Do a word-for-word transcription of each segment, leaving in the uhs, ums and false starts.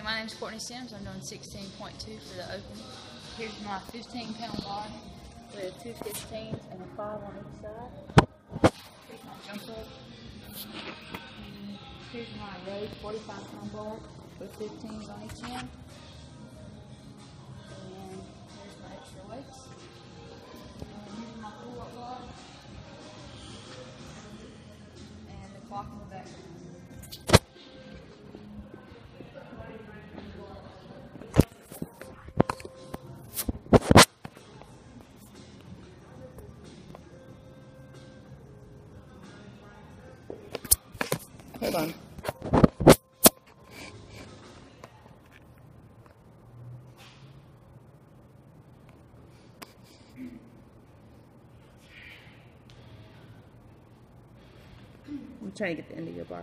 my name is Courtney Sims. I'm doing sixteen point two for the open. Here's my fifteen pound bar with two fifteens and a five on each side. Here's my jump rope. And here's my road forty-five pound bar with fifteens on each end. And here's my extra weights. And here's my pull-up bar. And the clock in the background. Hold on. I'm trying to get the end of your bar.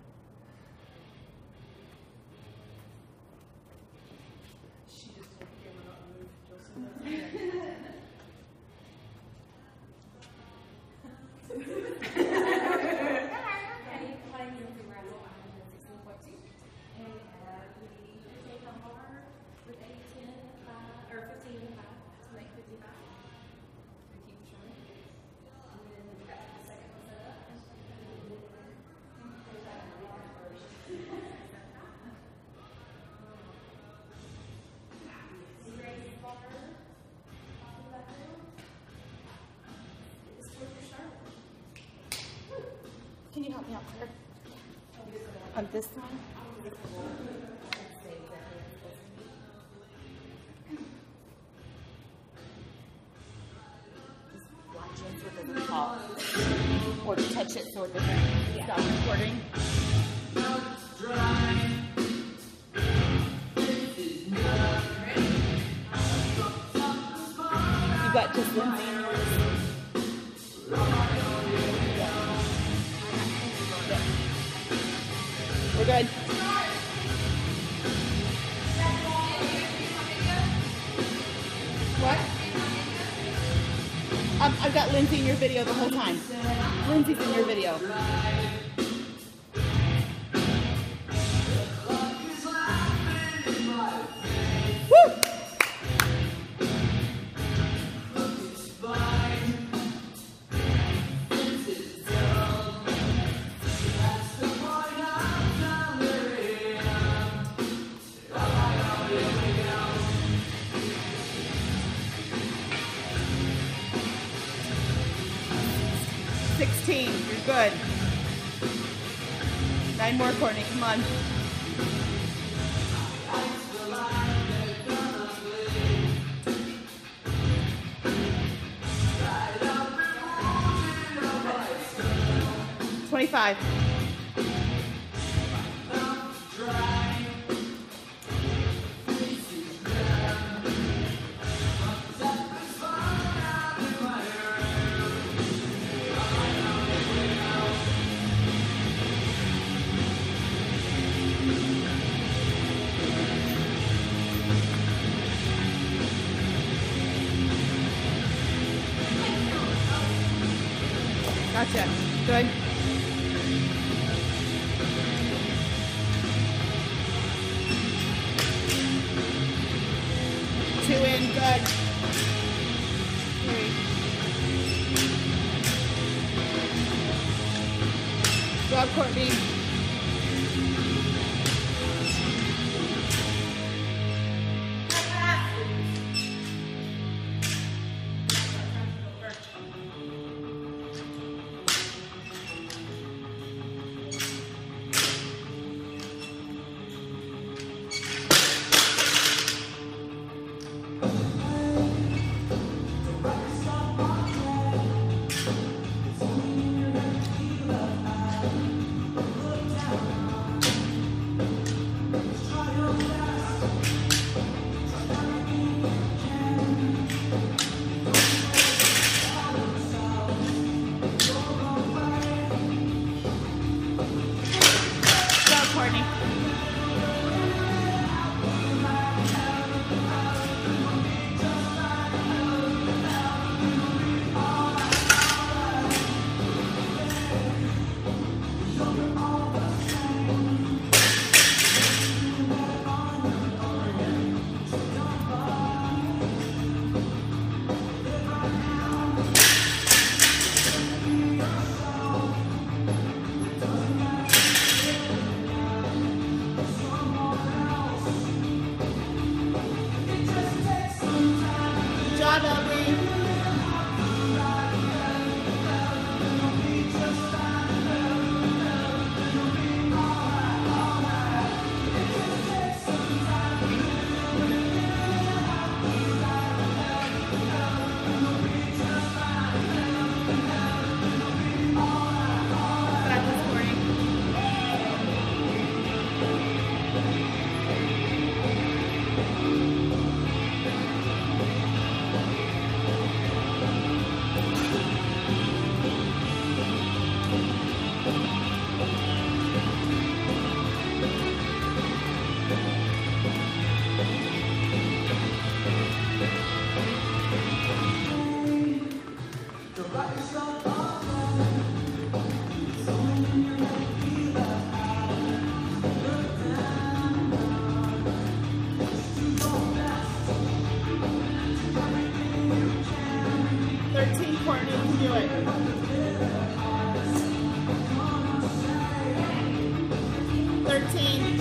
Can you help me out, Claire? On this one? Just watch it so it doesn't fall. Or touch it so it doesn't stop recording. You got just Lindsay in yours? We're good. What? Um, I've got Lindsay in your video the whole time. Lindsay's in your video. Woo! sixteen, you're good. Nine more, Courtney, come on. twenty-five. Gotcha. Good. Two in. Good. Three. Job, Courtney. thirteen.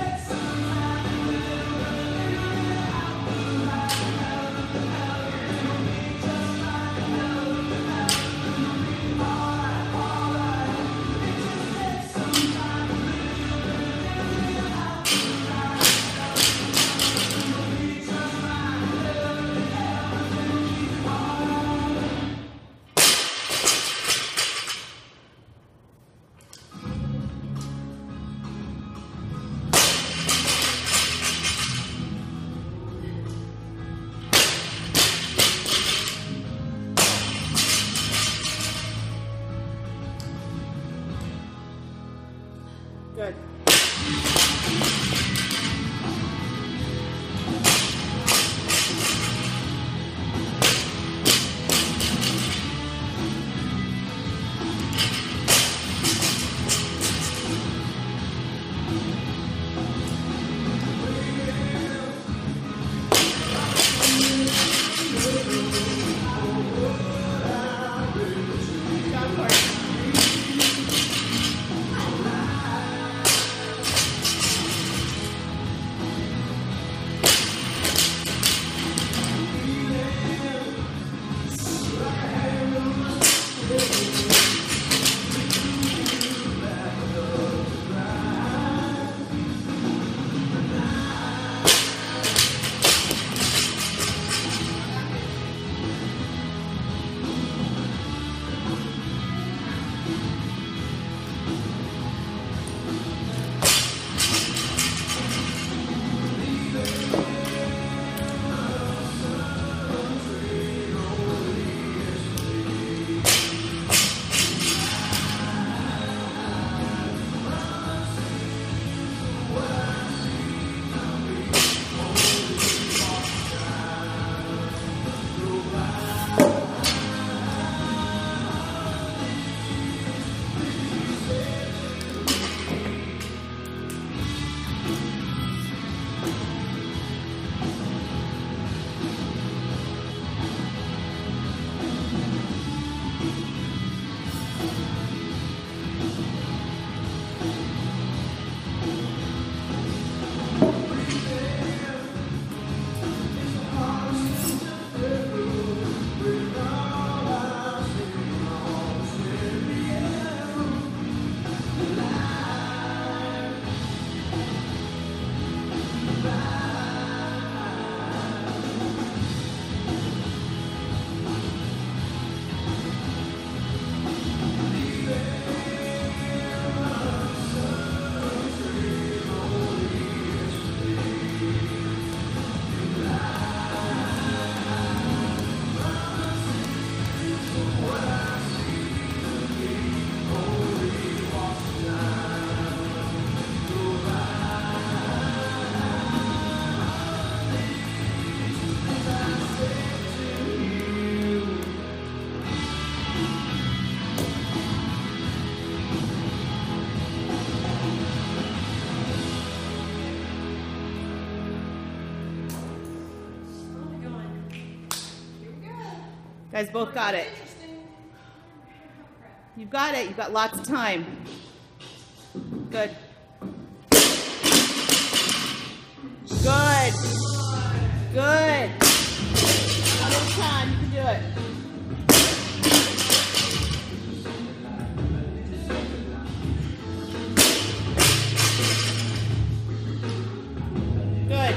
Good. Guys both got it. You've got it. You've got lots of time. Good. Good. Good. One at a time. You can do it. Good.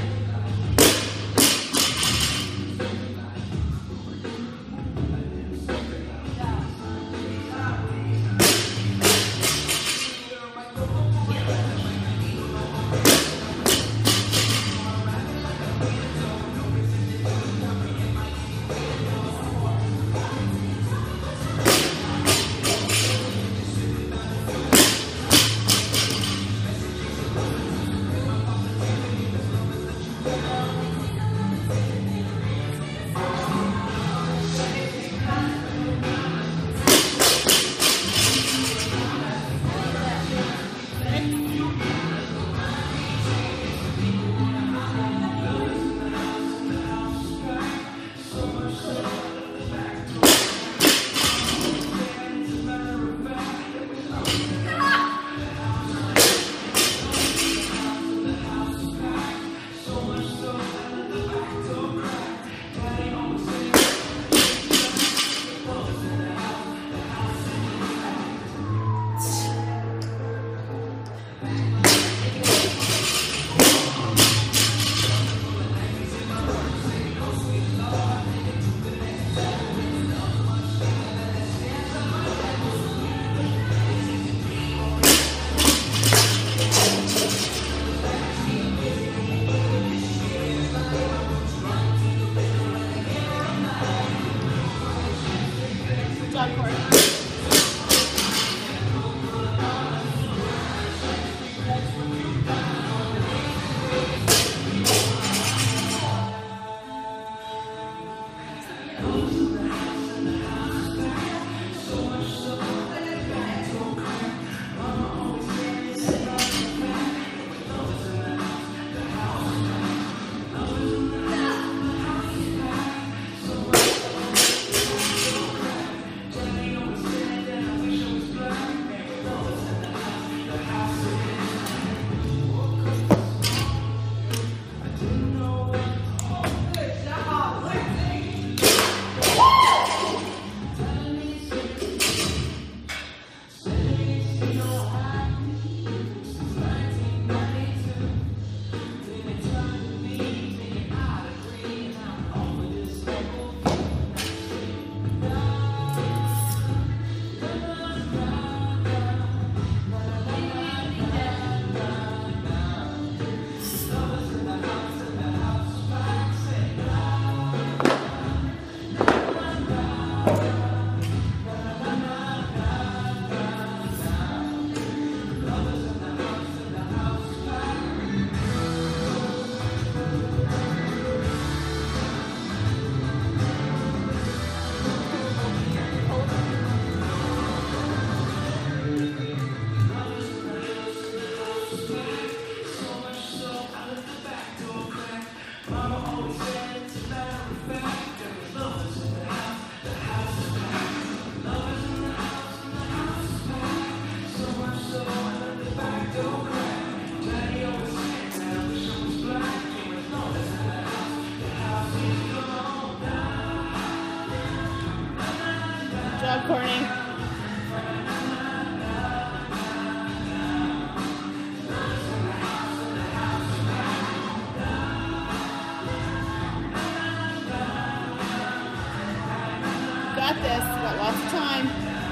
got this. You got lots of time.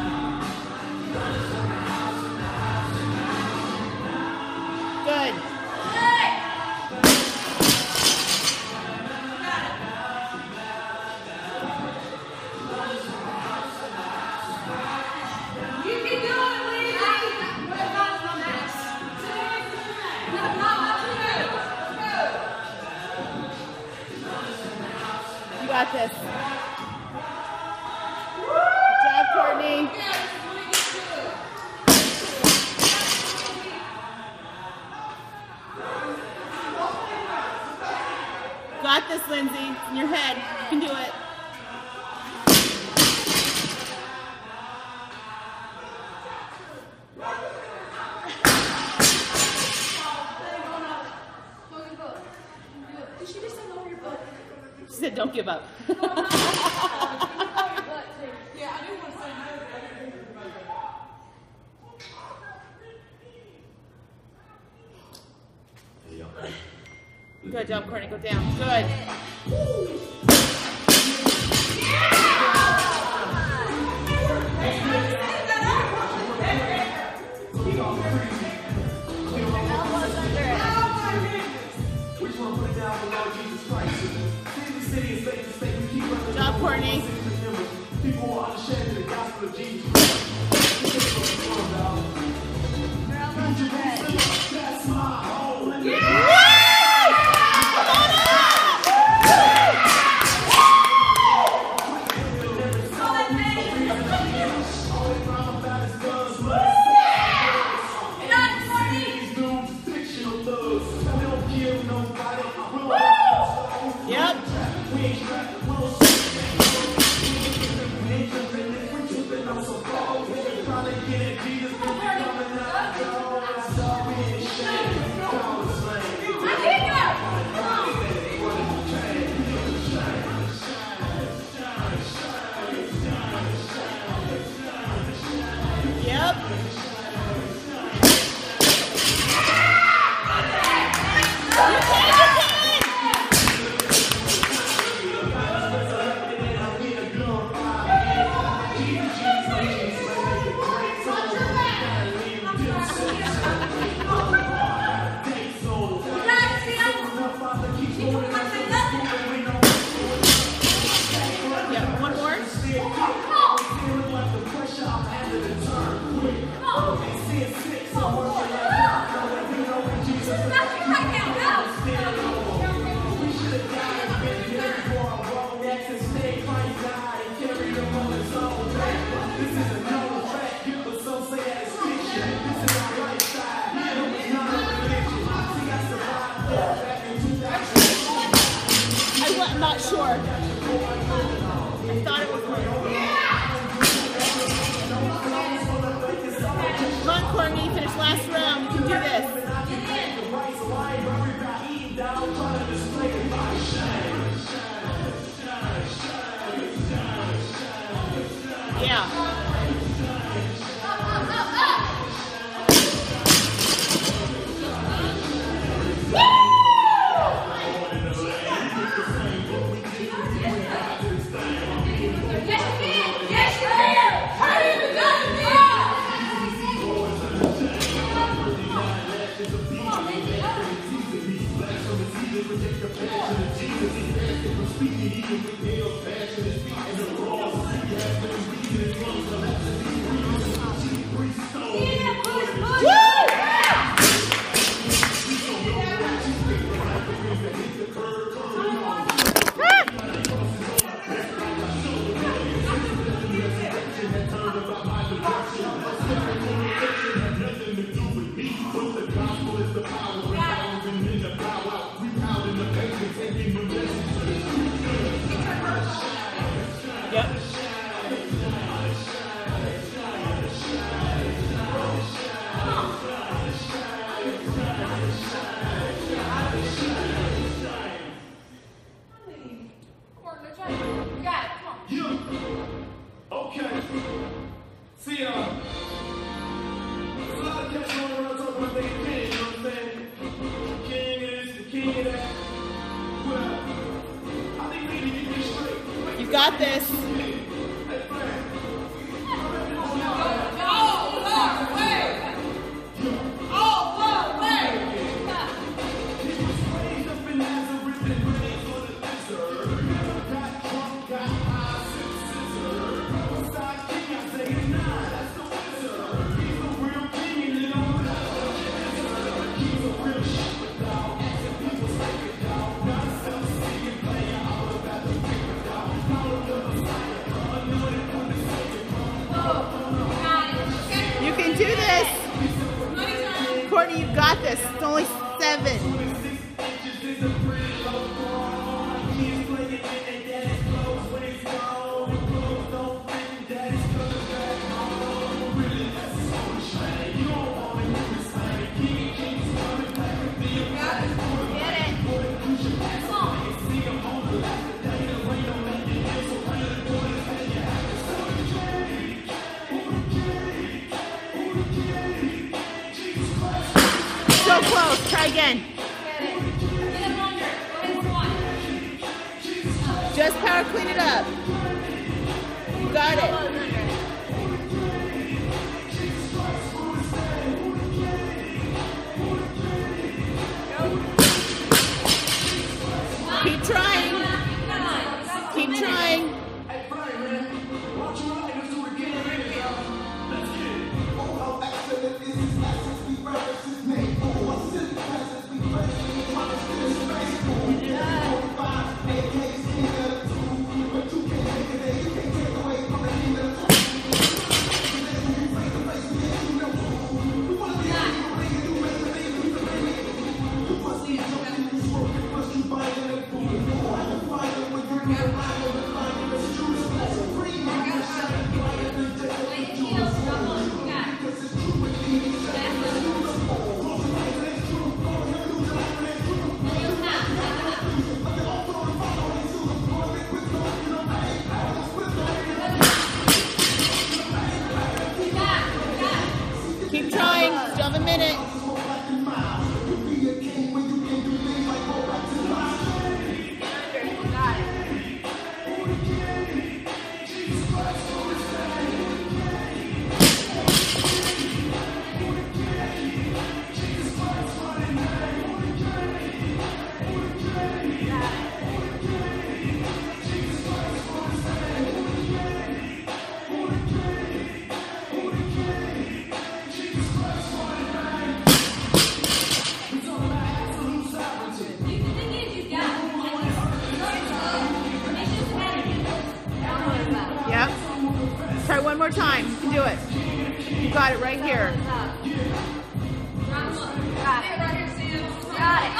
Good. You got this. Good job, Courtney. Got this, Lindsay. It's in your head. You can do it. She said, don't give up. Good job, Courtney. Go down. Good. Good job, Courtney. People will understand the gospel of Jesus Christ. Yep. Yep. Yeah, one more. I'm not sure. I thought it was one. Come on, Courtney, finish last round. You can do this. Yeah. Yep. Okay. See ya. Uh, there's a lot of cats going around talking about they king, you know what I'm saying? King is the king of that. Well, I think we need to get this straight. You got this. Hey, Chris. It's only seven. So close. Try again. Just power clean it up. You got it. Keep trying. Keep trying. Hey, Brian, man. Watch your eye. Let's do it again. Let's get it. Oh, how excellent is his essence. We reverence his name. Oh, what silly presence. We praise him. Promise to his face. Oh, forty-five. A K is king of the two. But you can't take it there. You can't take away from the king of the two. We want to be able to bring it. You make the name. You bring it. You must be joking. You smoke it. Must you buy it? Oh, I can find it when you're in the line. Keep trying. Still have a minute. Yep. Try one more time. You can do it. You got it right here. Got it. Got it.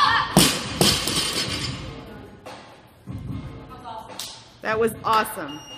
That was awesome.